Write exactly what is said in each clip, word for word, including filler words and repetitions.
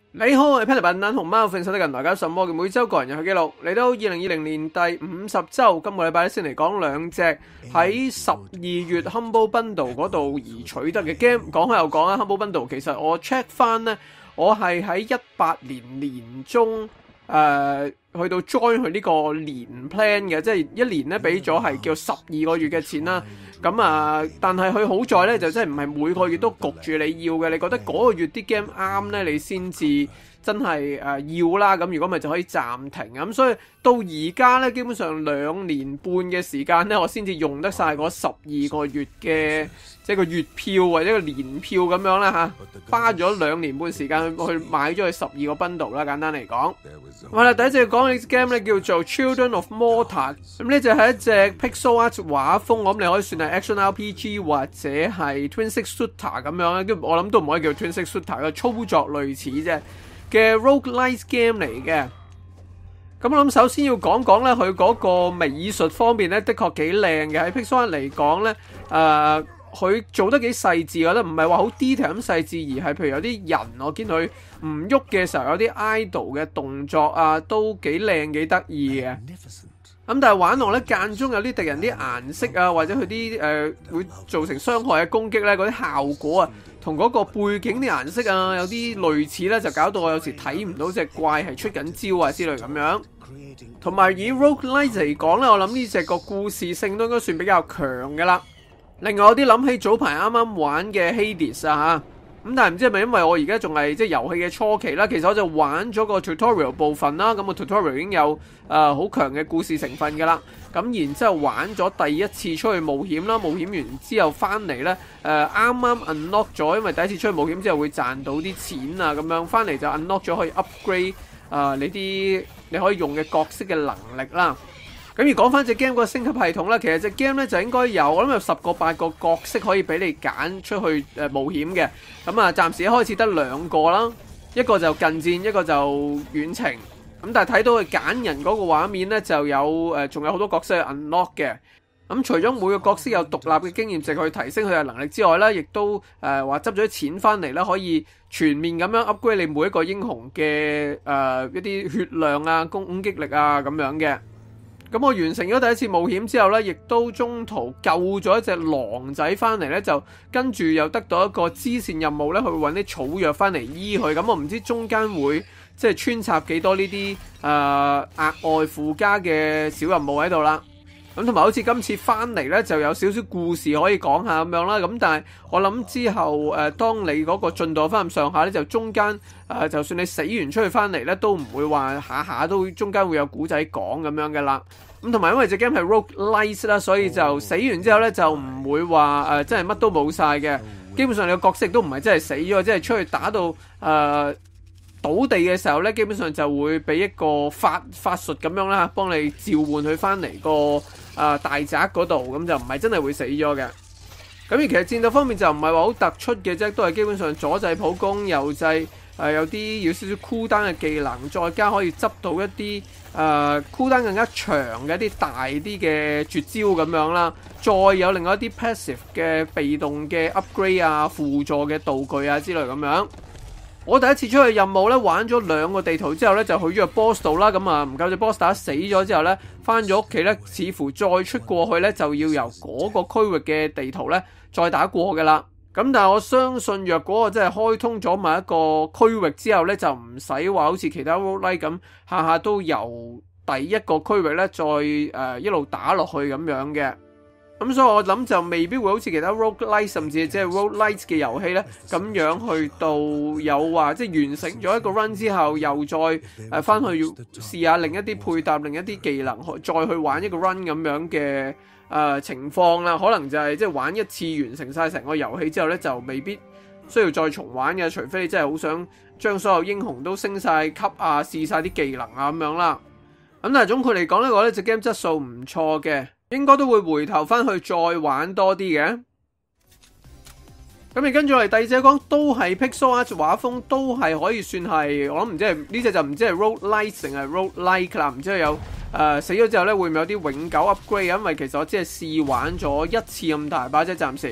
你好，我係 Peter 笨蛋同貓瞓手的人來搞什麼嘅每週個人遊戲記錄，嚟到二零二零年第五十週，今個禮拜先嚟講兩隻喺十二月 Humble Bundle 嗰度而取得嘅 game。講開又講啊 ，Humble Bundle 其實我 check 翻呢，我係喺一八年年中誒、呃、去到 join 佢呢個年 plan 嘅，即係一年咧俾咗係叫十二個月嘅錢啦。咁啊，但係佢好在咧，就真係唔係每個月都焗住你要嘅。你覺得嗰個月啲 game 啱咧，你先至真係誒、呃、要啦。咁如果咪就可以暫停。咁所以到而家咧，基本上兩年半嘅時間咧，我先至用得晒嗰十二個月嘅即係個月票或者個年票咁樣啦嚇，花咗兩年半時間去買咗佢十二個 bundle 啦。簡單嚟講，好啦，第一隻講嘅 game 咧叫做 Children of Morta。咁呢隻係一隻 pixel art 畫風，我諗你可以算係 action R P G 或者係 twin stick shooter 咁樣咧。我諗都唔可以叫 twin stick shooter 嘅操作類似啫嘅 roguelike game 嚟嘅。咁我諗首先要講講咧，佢嗰個美術方面咧，的確幾靚嘅。喺 pixel art 嚟講咧，誒、呃。佢做得幾細緻，我覺得唔係話好 detail 咁細緻，而係譬如有啲人，我見佢唔喐嘅時候，有啲 idle 嘅動作啊，都幾靚幾得意嘅。咁但係玩落咧，間中有啲敵人啲顏色啊，或者佢啲誒會造成傷害嘅攻擊咧，嗰啲效果啊，同嗰個背景啲顏色啊有啲類似咧，就搞到我有時睇唔到隻怪係出緊招啊之類咁樣。同埋以 roguelike 嚟講咧，我諗呢隻個故事性都應該算比較強嘅啦。另外有啲諗起早排啱啱玩嘅 Hades 啊嚇，咁但係唔知係咪因為我而家仲係即係遊戲嘅初期啦，其實我就玩咗個 tutorial 部分啦，咁個 tutorial 已經有誒好、呃、強嘅故事成分㗎啦，咁然之後玩咗第一次出去冒險啦，冒險完之後翻嚟咧誒啱啱 unlock 咗，因為第一次出去冒險之後會賺到啲錢啊咁樣，翻嚟就 unlock 咗可以 upgrade 誒、呃、你啲你可以用嘅角色嘅能力啦。咁而講翻隻 game 個升級系統咧，其實隻 game 咧就應該有，我諗有十個八個角色可以俾你揀出去誒冒險嘅。咁啊，暫時一開始得兩個啦，一個就近戰，一個就遠程。咁但係睇到佢揀人嗰個畫面咧，就有誒仲有好多角色 unlock 嘅。咁除咗每個角色有獨立嘅經驗值去提升佢嘅能力之外咧，亦都誒話執咗啲錢翻嚟咧，可以全面咁樣 upgrade 你每一個英雄嘅誒、呃、一啲血量啊、攻擊力啊咁樣嘅。咁我完成咗第一次冒險之後呢，亦都中途救咗一隻狼仔翻嚟呢，就跟住又得到一個支線任務呢，去揾啲草藥翻嚟醫佢。咁我唔知中間會即係穿插幾多呢啲誒額外附加嘅小任務喺度啦。咁同埋好似今次翻嚟呢，就有少少故事可以講下咁樣啦。咁但係我諗之後誒、呃，當你嗰個進度翻咁上下呢，就中間誒、呃，就算你死完出去翻嚟呢，都唔會話下下都中間會有古仔講咁樣嘅啦。咁同埋因為隻 game 係 roguelike 啦，所以就死完之後呢，就唔會話誒、呃，真係乜都冇晒嘅。基本上你個角色都唔係真係死咗，即係出去打到誒、呃、倒地嘅時候呢，基本上就會俾一個法法術咁樣啦，幫你召喚佢翻嚟個。啊、呃、大宅嗰度，咁就唔係真係會死咗嘅。咁而其實戰鬥方面就唔係話好突出嘅啫，都係基本上左掣普攻，右掣誒、呃、有啲要少少 cooldown 嘅技能，再加可以執到一啲誒 cooldown 更加長嘅一啲大啲嘅絕招咁樣啦。再有另外一啲 passive 嘅被動嘅 upgrade 啊、輔助嘅道具啊之類咁樣。我第一次出去任務咧，玩咗兩個地圖之後咧，就去咗個 boss 度啦。咁啊，唔夠隻 boss 打死咗之後咧，翻咗屋企咧，似乎再出過去咧，就要由嗰個區域嘅地圖咧再打過嘅啦。咁但係我相信，若果我真係開通咗某一個區域之後咧，就唔使話好似其他 roguelike 咁，下下都由第一個區域咧再誒、呃、一路打落去咁樣嘅。咁所以我諗就未必會好似其他 roguelike 甚至即係 roguelike 嘅遊戲咧咁樣去到有話即係完成咗一個 run 之後又再誒翻去要試下另一啲配搭另一啲技能再去玩一個 run 咁樣嘅誒、呃、情況啦。可能就係即係玩一次完成晒成個遊戲之後咧就未必需要再重玩嘅，除非你真係好想將所有英雄都升晒級啊，試晒啲技能啊咁樣啦。咁但係總括嚟講咧，我覺得隻 game 質素唔錯嘅。應該都會回頭翻去再玩多啲嘅。咁你跟住嚟第二隻講，都係 pixel art 畫風，都係可以算係我諗唔知係呢隻就唔知係 roguelike 定係 roguelike 啦。唔知有誒、呃、死咗之後咧會唔會有啲永久 upgrade？因為其實我只係試玩咗一次咁大把啫，暫時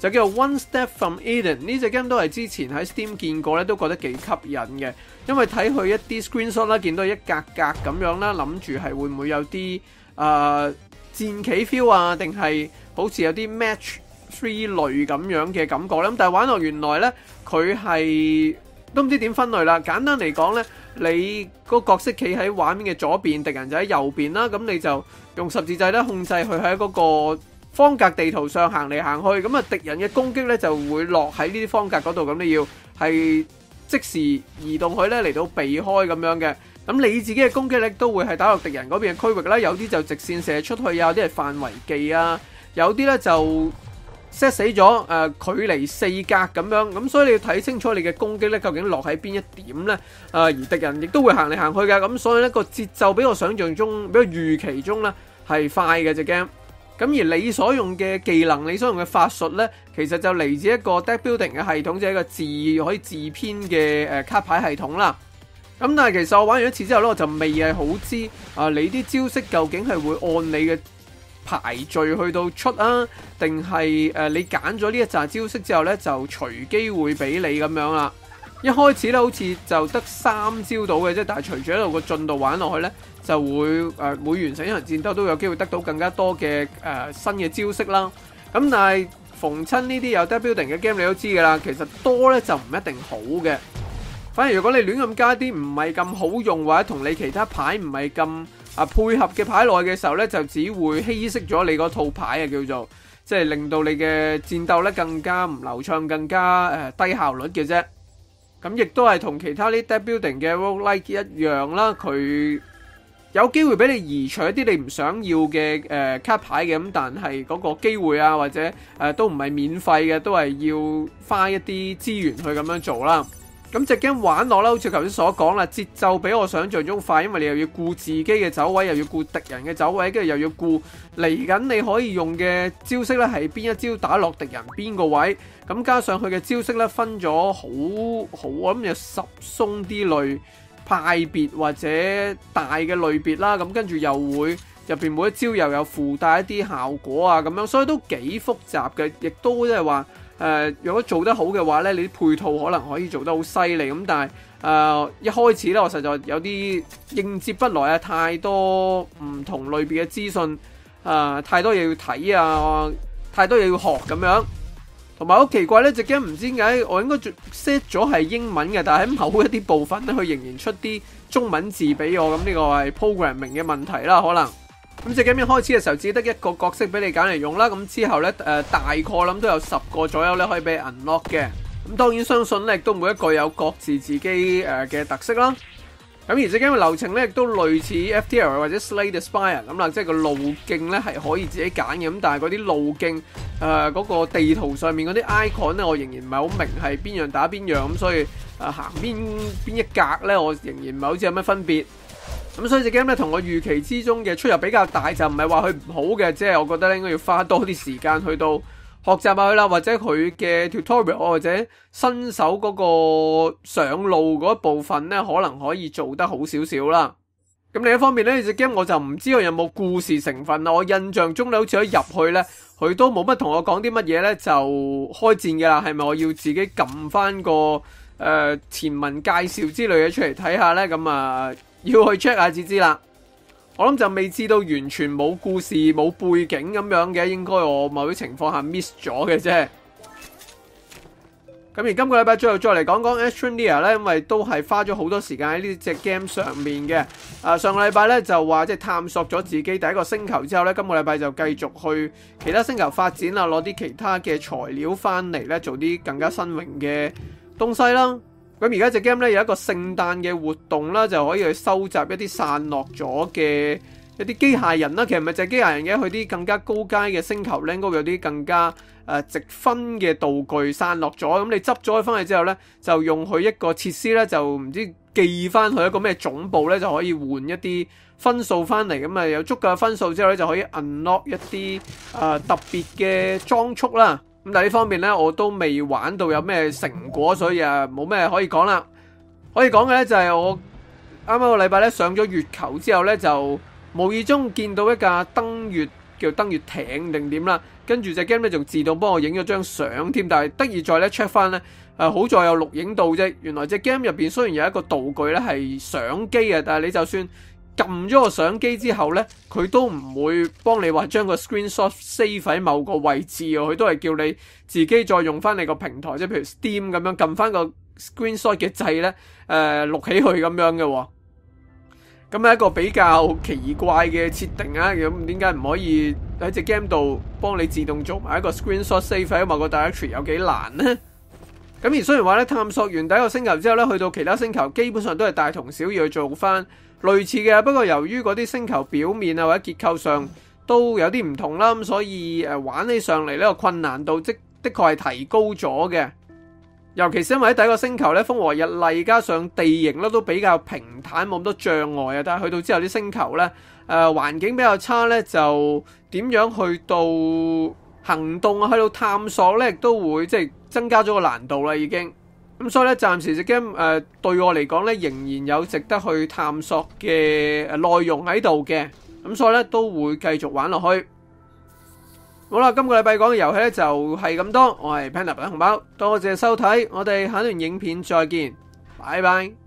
就叫做 One Step From Eden。呢隻 game 都係之前喺 Steam 見過咧，都覺得幾吸引嘅，因為睇佢一啲 screenshot 啦，見到一格格咁樣啦，諗住係會唔會有啲誒、呃、戰棋 feel 啊，定係好似有啲 match three 類咁樣嘅感覺咧。咁但係玩落原來咧，佢係都唔知點分類啦。簡單嚟講咧，你個角色企喺畫面嘅左邊，敵人就喺右邊啦。咁你就用十字掣咧控制佢喺嗰個方格地圖上行嚟行去。咁啊，敵人嘅攻擊咧就會落喺呢啲方格嗰度。咁你要係即時移動佢咧嚟到避開咁樣嘅。咁你自己嘅攻擊力都會係打落敵人嗰邊嘅區域啦。有啲就直線射出去啊，有啲係範圍技啊，有啲咧就set 死咗誒、呃、距離四格咁樣，咁所以你要睇清楚你嘅攻擊咧究竟落喺邊一點咧，誒、呃、而敵人亦都會行嚟行去嘅，咁所以咧個節奏比我想象中，比我預期中咧係快嘅隻 game。咁而你所用嘅技能，你所用嘅法術咧，其實就嚟自一個 deck building 嘅系統，即係一個字可以自編嘅誒卡牌系統啦。咁但係其實我玩完一次之後咧，我就未係好知啊、呃、你啲招式究竟係會按你嘅排序去到出啊，定係誒你揀咗呢一紮招式之後咧，就隨機會俾你咁樣啦。一開始咧好似就得三招到嘅啫，但係隨住喺度個進度玩落去咧，就會誒、呃、每完成一場戰鬥都有機會得到更加多嘅誒、呃、新嘅招式啦。咁但係逢親呢啲有 deck building 嘅 game 你都知㗎啦，其實多咧就唔一定好嘅。反而如果你亂咁加啲唔係咁好用，或者同你其他牌唔係咁啊配合嘅牌內嘅時候咧，就只會稀釋咗你嗰套牌啊，叫做即係令到你嘅戰鬥咧更加唔流暢，更加誒、呃、低效率嘅啫。咁亦都係同其他啲 deck building 嘅 roguelike 一樣啦，佢有機會俾你移除一啲你唔想要嘅誒、呃、卡牌嘅，咁但係嗰個機會啊或者誒、呃、都唔係免費嘅，都係要花一啲資源去咁樣做啦。咁隻 game 玩落啦，好似頭先所講啦，節奏比我想象中快，因為你又要顧自己嘅走位，又要顧敵人嘅走位，跟住又要顧嚟緊你可以用嘅招式咧，係邊一招打落敵人邊個位。咁加上佢嘅招式咧，分咗好好，我諗有十鬆啲類派別或者大嘅類別啦。咁跟住又會入邊每一招又有附帶一啲效果啊，咁樣，所以都幾複雜嘅，亦都即係話。誒、呃，如果做得好嘅話咧，你啲配套可能可以做得好犀利咁，但係誒、呃、一開始咧，我實在有啲應接不來啊，太多唔同類別嘅資訊，誒、呃、太多嘢要睇啊，太多嘢要學咁樣，同埋好奇怪咧，隻 game 唔知點解我應該 set 咗係英文嘅，但係喺某一啲部分咧，佢仍然出啲中文字俾我，咁呢個係 programming 嘅問題啦，可能。咁隻 game 一開始嘅時候只得一個角色俾你揀嚟用啦，咁之後咧誒、呃、大概諗都有十個左右咧可以俾你 unlock 嘅，咁當然相信咧亦都每一個有各自自己誒嘅、呃、特色啦。咁而隻 game 嘅流程咧亦都類似 F T L 或者 Slay the Spire 咁啦，即係個路徑咧係可以自己揀嘅，咁但係嗰啲路徑誒嗰個地圖上面嗰啲 icon 咧，我仍然唔係好明係邊樣打邊樣，咁所以誒、呃、行邊邊一格咧，我仍然唔係好知有乜分別。咁所以隻 game 咧同我預期之中嘅出入比較大，就唔係話佢唔好嘅，即係我覺得咧應該要花多啲時間去到學習下佢啦，或者佢嘅 tutorial 或者新手嗰個上路嗰一部分咧，可能可以做得好少少啦。咁另一方面咧，隻 game 我就唔知佢有冇故事成分啦。我印象中咧，好似一入去咧，佢都冇乜同我講啲乜嘢咧，就開戰嘅啦。係咪我要自己撳翻個誒、呃、前文介紹之類嘅出嚟睇下咧？咁啊〜要去 check 下至知啦，我諗就未知到完全冇故事冇背景咁樣嘅，應該我某啲情況下 miss 咗嘅啫。咁而今個禮拜最後再嚟講講 Astroneer 咧，因為都係花咗好多時間喺呢隻 game 上面嘅。啊，上個禮拜咧就話即係探索咗自己第一個星球之後咧，今個禮拜就繼續去其他星球發展啦，攞啲其他嘅材料翻嚟咧，做啲更加新穎嘅東西啦。咁而家隻 game 咧有一個聖誕嘅活動啦，就可以去收集一啲散落咗嘅一啲機械人啦。其實唔係淨係機械人嘅，去啲更加高階嘅星球咧，應該會有啲更加誒、呃、積分嘅道具散落咗。咁你執咗佢翻去之後咧，就用佢一個設施咧，就唔知寄翻去一個咩總部咧，就可以換一啲分數翻嚟。咁啊有足夠嘅分數之後咧，就可以 unlock 一啲誒、呃、特別嘅裝束啦。咁但係呢方面咧，我都未玩到有咩成果，所以啊冇咩可以講啦。可以講嘅咧就係我啱啱個禮拜咧上咗月球之後咧，就無意中見到一架登月叫登月艇定點啦，跟住隻 game 咧仲自動幫我影咗張相添，但係得意在咧 check 翻咧，誒、呃、好在有錄影到啫。原來隻 game 入邊雖然有一個道具咧係相機啊，但係你就算撳咗個相機之後咧，佢都唔會幫你話將個 screenshot save 喺某個位置啊，佢都係叫你自己再用翻你個平台，即係譬如 Steam 咁樣撳翻個 screenshot 嘅掣咧，誒、呃、錄起去咁樣嘅喎。咁係一個比較奇怪嘅設定啊！咁點解唔可以喺隻 game 度幫你自動做埋一個 screenshot save 喺某個 directory 有幾難呢？咁而雖然話咧探索完第一個星球之後咧，去到其他星球基本上都係大同小異去做翻類似嘅，不過由於嗰啲星球表面啊或者結構上都有啲唔同啦，咁所以誒玩起上嚟呢個困難度即的確係提高咗嘅。尤其是因為喺第一個星球咧風和日麗，加上地形咧都比較平坦，冇咁多障礙啊。但係去到之後啲星球咧，誒、呃、環境比較差咧，就點樣去到行動啊，去到探索咧，亦都會即係增加咗個難度啦已經。咁所以咧，暫時隻 game 誒對我嚟講咧，仍然有值得去探索嘅內容喺度嘅。咁所以咧都會繼續玩落去。好啦，今個禮拜講嘅遊戲咧就係咁多，我係 Panda 白紅包，多謝收睇，我哋下段影片再見，拜拜。